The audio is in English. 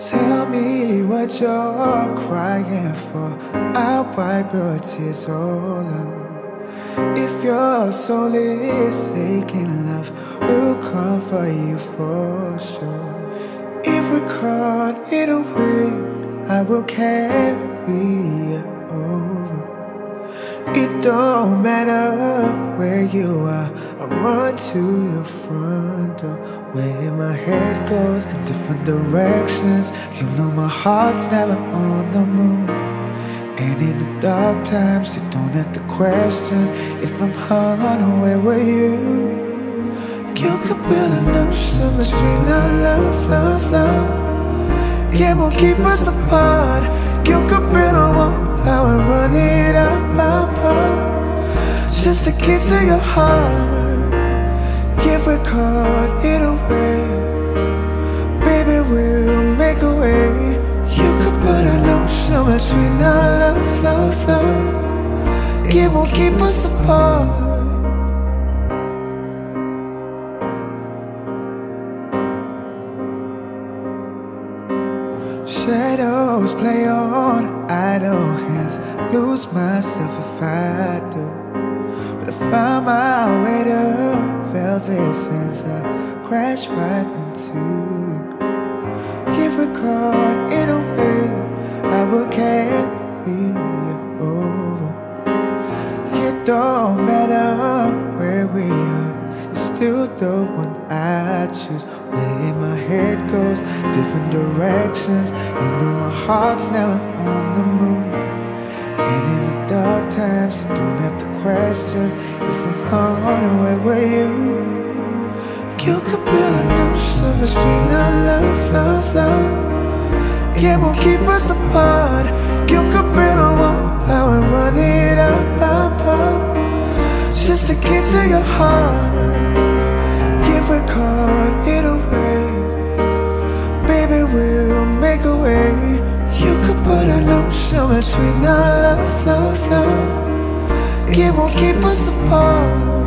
Tell me what you're crying for, I'll wipe your tears all out. If your soul is aching, love will come for you for sure. If we can't get away, I will carry you over. It don't matter where you are, I'll run to your front door. Where my head goes in different directions, you know my heart's never on the moon. And in the dark times, you don't have to question if I'm unaware with you. You could build an ocean between our love, love, love. Yeah, won't keep us apart. You could build a wall, I will run it up, up, up, just to get to your heart. If we can't get away, baby, we'll make a way. You could put an ocean between our love, love, love. It won't keep us apart. Shadows play on idle hands, lose myself if I do. But I find my way to velvet sands, I crash right into you. If we caught in a way, I will carry you over. It don't matter where we are, you're still the one I choose. Where my head goes, different directions, you know my heart's never on the moon. And in the dark times, you don't have to question if I'm unaware with you. You could build an ocean between our love, love, love. It won't keep us apart. You could build a wall, I will run it up, up, up, just to get to your heart. If we can't get away, baby, we'll make a way. You could put an ocean between our love, love, love. It won't keep us apart.